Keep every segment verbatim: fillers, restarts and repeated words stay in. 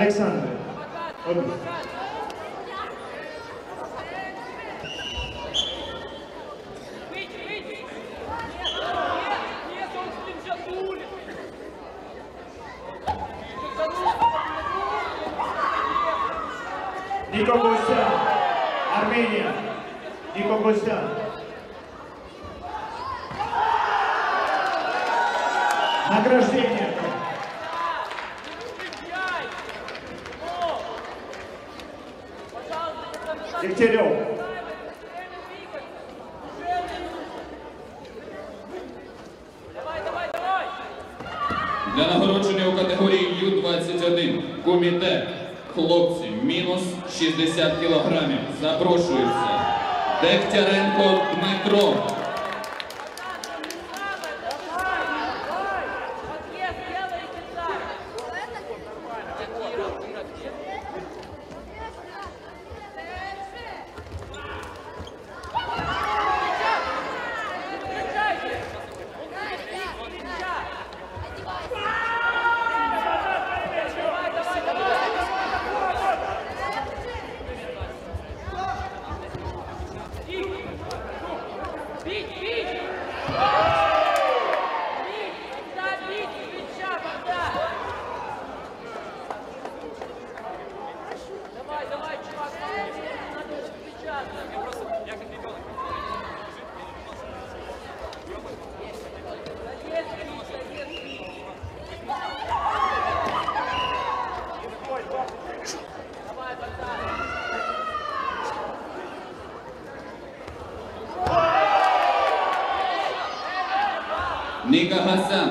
Олександр. Один. Нiko Gosyan, Армения. Niko Gosyan. Награждение. Дегтярев. Для нагородження у категорії Ю двадцять один комітет хлопці мінус шістдесят кілограмів. Запрошується Дегтяренко Дмитро. Ника Гасан.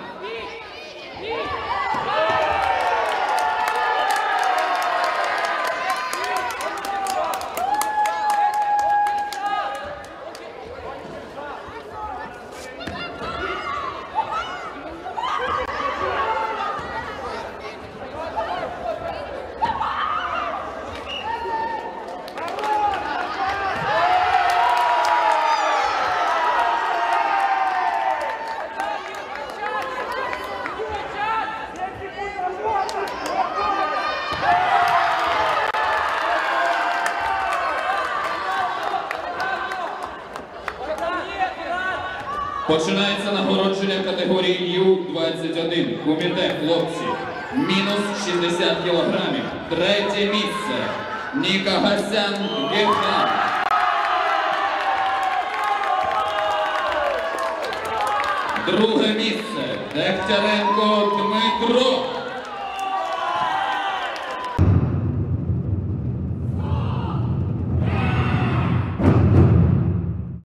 Починається нагородження категорії Ю двадцять один. Комітет хлопці. Мінус шістдесят кілограмів. Третє місце. Ніка Гасян Герхан. Друге місце. Дегтяренко Дмитро.